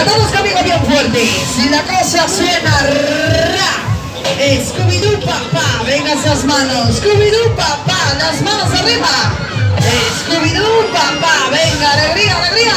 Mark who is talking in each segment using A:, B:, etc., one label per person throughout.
A: Venga, todos conmigo bien fuerte. Si la cosa suena ra, Scooby-Doo papá, venga esas manos. Scooby-Doo papá, las manos arriba. Scooby-Doo papá, venga, alegría, alegría.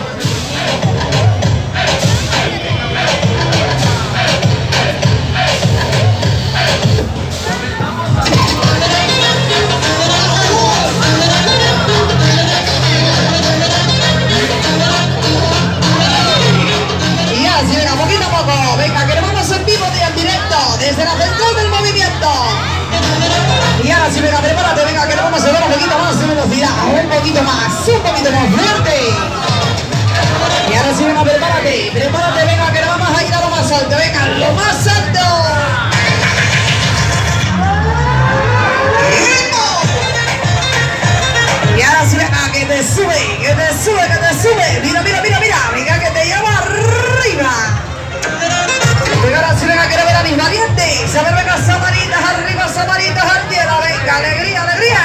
A: Y venga, poquito a poco, venga, que nos vamos en vivo y en directo, desde la central del movimiento. Y ahora sí, venga, prepárate, venga, que nos vamos a ver un poquito más de velocidad, un poquito más fuerte. Y ahora sí, venga, prepárate, venga, que nos vamos a ir a lo más alto, venga, lo más alto. Y ahora sí, venga, que te sube, mira, venga, que te lleva arriba. Venga, ahora sí, venga, quiero ver a mis valientes. A ver, venga, samaritas arriba, samaritas al cielo, venga, alegría, alegría.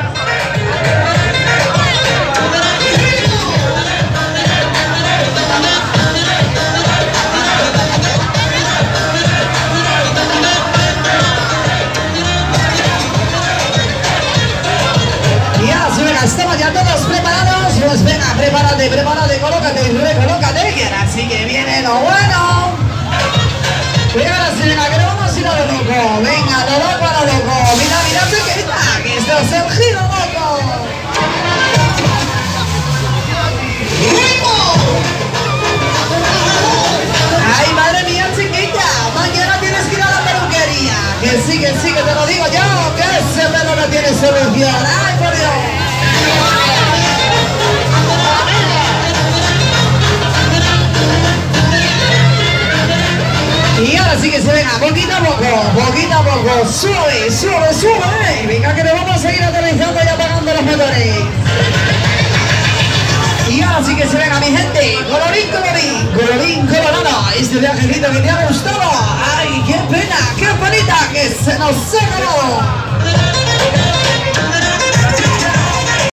A: Y ahora sí, venga, estamos ya todos preparados. Pues venga, prepárate, colócate y recolócate, que ahora sí que viene lo bueno. Venga, ahora sí, venga, que nos vamos a ir a lo loco. Venga, lo loco. Mira, pequeñita, que esto es el giro loco. Ay, madre mía, chiquita, mañana tienes que ir a la peluquería. Que sí, que te lo digo yo, que ese pelo no tiene solución. Ay, por Dios. Y ahora sí que se venga, poquito a poco, sube, venga que nos vamos a ir aterrizando y apagando los motores. Y ahora sí que se venga, mi gente, colorín colorado, este viajecito que te ha gustado. Ay, qué pena, qué bonita que se nos ha acabado.